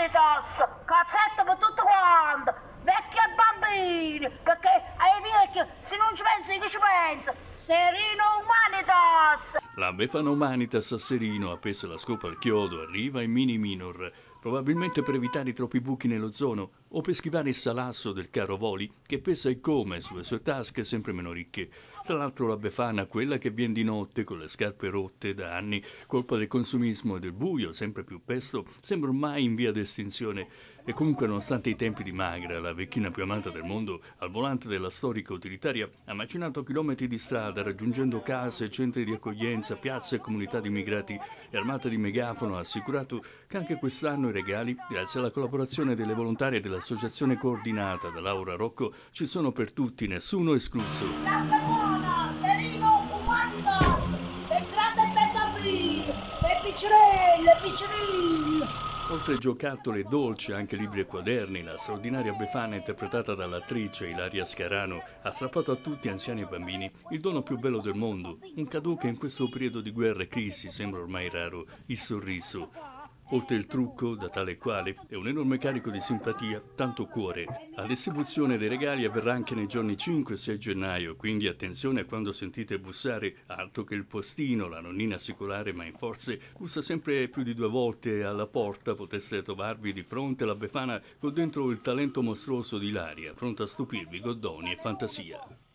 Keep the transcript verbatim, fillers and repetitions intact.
Humanitas, cazzetta per tutto quanto, vecchi e bambini, perché ai vecchi se non ci pensi chi ci pensa, Serino Humanitas. La Befana Humanitas a Serino, appesa la scopa al chiodo, arriva in mini minor, probabilmente per evitare troppi buchi nell'ozono o per schivare il salasso del caro voli che pesa e come sulle sue tasche sempre meno ricche. Tra l'altro la Befana, quella che viene di notte con le scarpe rotte da anni, colpa del consumismo e del buio sempre più pesto, sembra ormai in via d'estinzione. E comunque, nonostante i tempi di Magra, la vecchina più amata del mondo, al volante della storica utilitaria, ha macinato chilometri di strada, raggiungendo case, centri di accoglienza, piazze e comunità di immigrati, e armata di megafono ha assicurato che anche quest'anno i regali, grazie alla collaborazione delle volontarie dell'associazione coordinata da Laura Rocco, ci sono per tutti, nessuno escluso. La buona, Serino Humanitas, e grande e bel bambino, e piccerelle, e piccerelle. Oltre giocattoli e dolci, anche libri e quaderni, la straordinaria Befana, interpretata dall'attrice Ilaria Scarano, ha strappato a tutti, anziani e bambini, il dono più bello del mondo, un cadeau che in questo periodo di guerra e crisi sembra ormai raro, il sorriso. Oltre il trucco, da tale e quale, è un enorme carico di simpatia, tanto cuore. La distribuzione dei regali avverrà anche nei giorni cinque e sei gennaio, quindi attenzione a quando sentite bussare, altro che il postino, la nonnina secolare ma in forze, bussa sempre più di due volte alla porta, potreste trovarvi di fronte alla Befana con dentro il talento mostruoso di Ilaria, pronta a stupirvi con doni e fantasia.